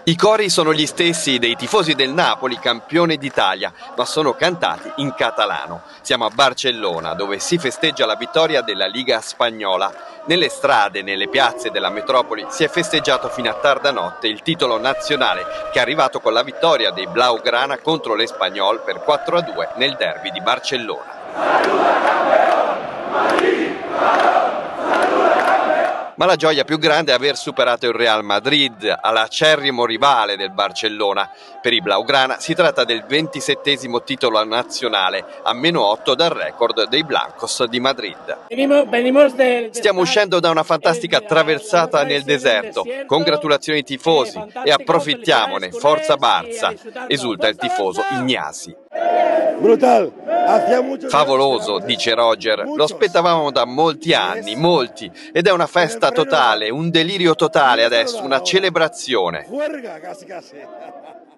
I cori sono gli stessi dei tifosi del Napoli, campione d'Italia, ma sono cantati in catalano. Siamo a Barcellona, dove si festeggia la vittoria della Liga spagnola. Nelle strade, nelle piazze della metropoli si è festeggiato fino a tarda notte il titolo nazionale, che è arrivato con la vittoria dei Blaugrana contro l'Espanyol per 4-2 nel derby di Barcellona. Ma la gioia più grande è aver superato il Real Madrid, all'acerrimo rivale del Barcellona. Per i Blaugrana si tratta del 27° titolo nazionale, a -8 dal record dei Blancos di Madrid. Stiamo uscendo da una fantastica traversata nel deserto. Congratulazioni tifosi e approfittiamone, forza Barça, esulta il tifoso Ignasi. Favoloso, dice Roger, lo aspettavamo da molti anni, molti, ed è una festa totale, un delirio totale adesso, una celebrazione.